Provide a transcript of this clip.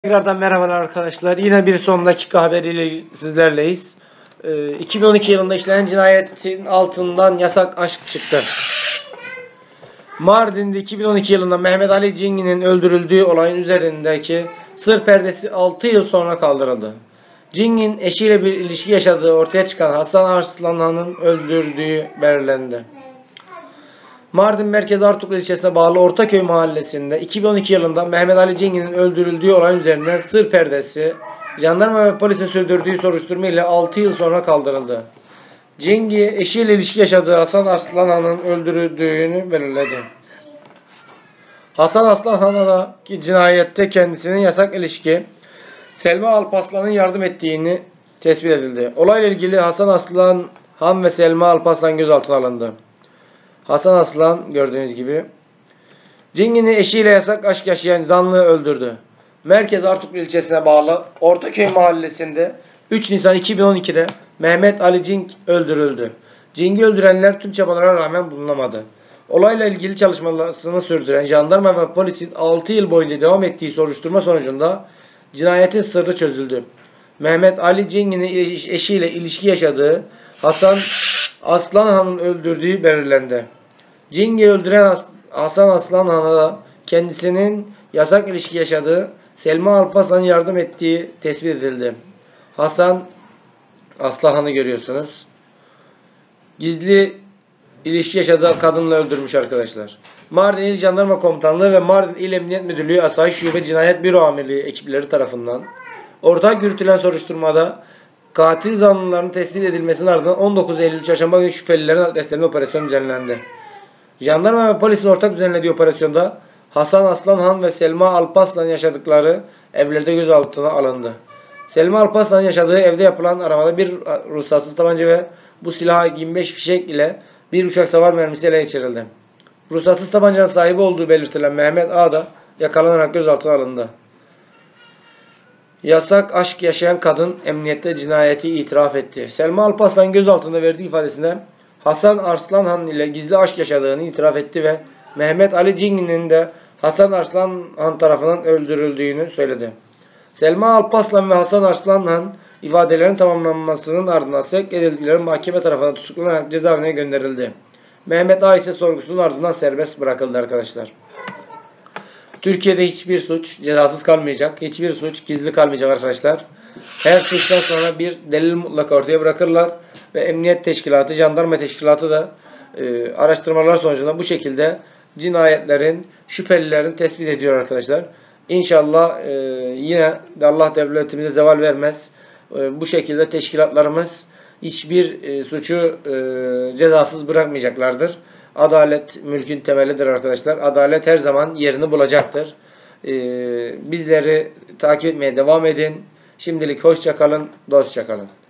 Tekrardan merhabalar arkadaşlar. Yine bir son dakika haberiyle sizlerleyiz. 2012 yılında işlenen cinayetin altından yasak aşk çıktı. Mardin'de 2012 yılında Mehmet Ali Cingi'nin öldürüldüğü olayın üzerindeki sır perdesi 6 yıl sonra kaldırıldı. Cingin eşiyle bir ilişki yaşadığı ortaya çıkan Hasan Arslanan'ın öldürdüğü belirlendi. Mardin Merkez Artuklu ilçesine bağlı Ortaköy mahallesinde 2012 yılında Mehmet Ali Cingi'nin öldürüldüğü olay üzerinden sır perdesi, jandarma ve polisin sürdürdüğü soruşturma ile 6 yıl sonra kaldırıldı. Cingi eşiyle ilişki yaşadığı Hasan Arslanan'ın öldürüldüğünü belirledi. Hasan Arslanan'daki cinayette kendisinin yasak ilişki Selma Alpaslan'ın yardım ettiğini tespit edildi. Olayla ilgili Hasan Arslan ve Selma Alpaslan gözaltına alındı. Hasan Aslan gördüğünüz gibi Cingi'nin eşiyle yasak aşk yaşayan zanlıyı öldürdü. Merkez Artuklu ilçesine bağlı Ortaköy mahallesinde 3 Nisan 2012'de Mehmet Ali Cing öldürüldü. Cing'i öldürenler tüm çabalara rağmen bulunamadı. Olayla ilgili çalışmalarını sürdüren jandarma ve polisin 6 yıl boyunca devam ettiği soruşturma sonucunda cinayetin sırrı çözüldü. Mehmet Ali Cingi'nin eşiyle ilişki yaşadığı Hasan Aslanhan'ın öldürdüğü belirlendi. Cingi'yi öldüren Hasan Aslanhan'a da kendisinin yasak ilişki yaşadığı Selma Alpaslan'ın yardım ettiği tespit edildi. Hasan Aslanhan'ı görüyorsunuz. Gizli ilişki yaşadığı kadınla öldürmüş arkadaşlar. Mardin İl Jandarma Komutanlığı ve Mardin İl Emniyet Müdürlüğü Asayiş Şube Cinayet Büro Amirliği ekipleri tarafından ortak yürütülen soruşturmada katil zanlılarının tespit edilmesinin ardından 19 Eylül Çarşamba günü şüphelilerin adreslerine operasyon düzenlendi. Jandarma ve polisin ortak düzenlediği operasyonda Hasan Aslanhan ve Selma Alpaslan yaşadıkları evlerde gözaltına alındı. Selma Alpaslan'ın yaşadığı evde yapılan aramada bir ruhsatsız tabanca ve bu silaha 25 fişek ile bir uçak savar mermisi ele geçirildi. Ruhsatsız tabancanın sahibi olduğu belirtilen Mehmet A da yakalanarak gözaltına alındı. Yasak aşk yaşayan kadın emniyette cinayeti itiraf etti. Selma Alpaslan gözaltında verdiği ifadesinde Hasan Arslanhan ile gizli aşk yaşadığını itiraf etti ve Mehmet Ali Cingi'nin de Hasan Arslanhan tarafından öldürüldüğünü söyledi. Selma Alpaslan ve Hasan Arslanhan ifadelerin tamamlanmasının ardından sevk edildikleri mahkeme tarafından tutuklanarak cezaevine gönderildi. Mehmet A ise sorgusunun ardından serbest bırakıldı arkadaşlar. Türkiye'de hiçbir suç cezasız kalmayacak. Hiçbir suç gizli kalmayacak arkadaşlar. Her suçtan sonra bir delil mutlaka ortaya bırakırlar. Ve emniyet teşkilatı, jandarma teşkilatı da araştırmalar sonucunda bu şekilde cinayetlerin, şüphelilerin tespit ediyor arkadaşlar. İnşallah yine de Allah devletimize zeval vermez. Bu şekilde teşkilatlarımız hiçbir suçu cezasız bırakmayacaklardır. Adalet mülkün temelidir arkadaşlar. Adalet her zaman yerini bulacaktır. Bizleri takip etmeye devam edin. Şimdilik hoşça kalın, dostça kalın.